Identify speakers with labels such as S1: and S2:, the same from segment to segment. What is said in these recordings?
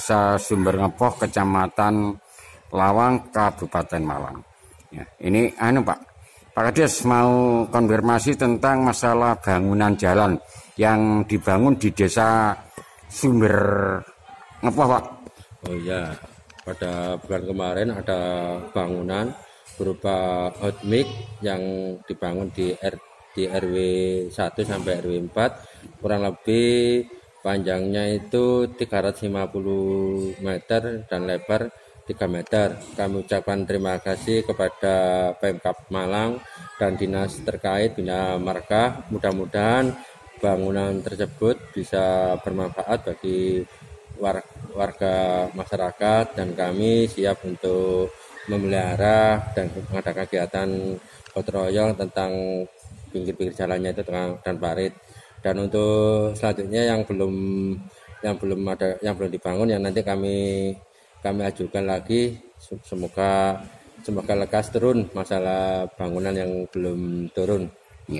S1: Desa Sumber Ngepoh, Kecamatan Lawang, Kabupaten Malang. Ya, ini Pak Kades mau konfirmasi tentang masalah bangunan jalan yang dibangun di Desa Sumber Ngepoh, Pak.
S2: Oh iya, pada bulan kemarin ada bangunan berupa hotmix yang dibangun di RW 1 sampai RW 4, kurang lebih panjangnya itu 350 meter dan lebar 3 meter. Kami ucapkan terima kasih kepada Pemkab Malang dan dinas terkait Bina Marga. Mudah-mudahan bangunan tersebut bisa bermanfaat bagi warga masyarakat, dan kami siap untuk memelihara dan mengadakan kegiatan gotong royong tentang pinggir-pinggir jalannya itu dan parit. Dan untuk selanjutnya yang belum dibangun, yang nanti kami ajukan lagi, semoga lekas turun masalah bangunan yang belum turun.
S1: Ya.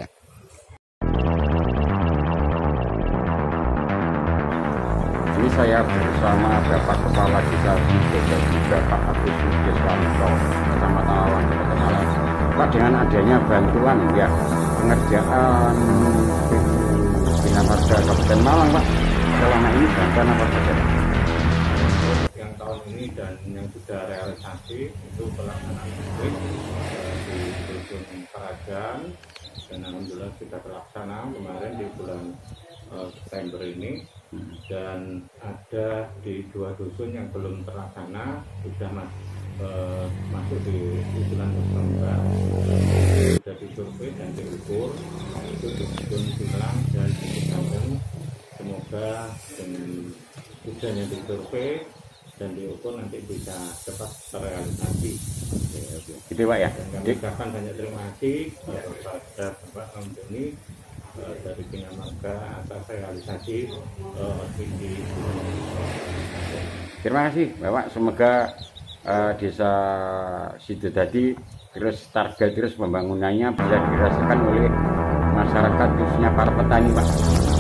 S1: Ini saya bersama Bapak Kepala Desa dan juga Pak Agus Sugiswanto, Kecamatan Lawang, Kabupaten Malang. Pak, dengan adanya bantuan ya pengerjaan Bina Marga Kabupaten Malang, Pak, selama ini bantuan apa saja?
S3: Yang tahun ini dan yang sudah realisasi itu pelaksanaan di Dusun Karajan, dan alhamdulillah sudah terlaksana kemarin di bulan September ini. Dan ada di 2 dusun yang belum terlaksana, sudah masuk di usulan musyawarah, sudah disurvei dan diukur, itu di Dusun Silang dan Dusun Kandeng. Semoga dengan sudah yang disurvei dan diukur nanti bisa cepat terrealisasi.
S1: Gitu, Pak ya.
S3: Dan kami ucapkan banyak terima kasih kepada Bapak Antoni dari Bina Marga atas realisasi visi.
S1: Terima kasih Bapak, semoga desa situ tadi terus target terus pembangunannya bisa dirasakan oleh masyarakat, khususnya para petani, Pak.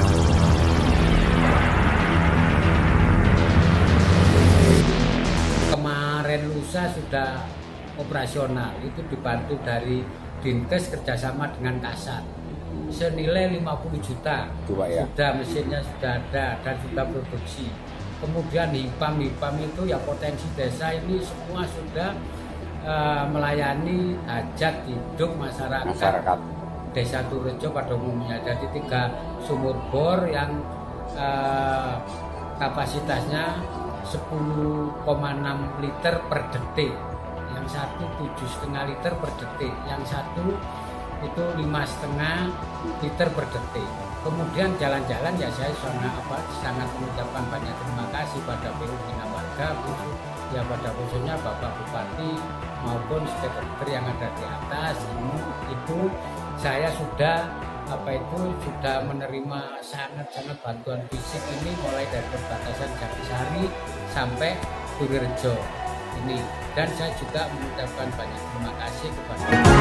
S4: Kemarin lusa sudah operasional, itu dibantu dari Dinkes kerjasama dengan Kasat, senilai 50 juta.
S1: Ya.
S4: Sudah mesinnya sudah ada dan sudah produksi. Kemudian HIPAM itu ya potensi desa ini semua sudah melayani hajat hidup masyarakat Desa Turejo pada umumnya. Jadi 3 sumur bor yang kapasitasnya 10,6 liter per detik, yang satu 7,5 liter per detik, yang satu itu 5,5 liter per detik. Kemudian jalan-jalan ya saya sangat mengucapkan banyak terima kasih pada PU Bina Marga, ya pada khususnya Bapak Bupati maupun stakeholder yang ada di atas. Itu saya sudah menerima sangat bantuan fisik ini, mulai dari perbatasan Jatisari sampai Turejo ini, dan saya juga mengucapkan banyak terima kasih kepada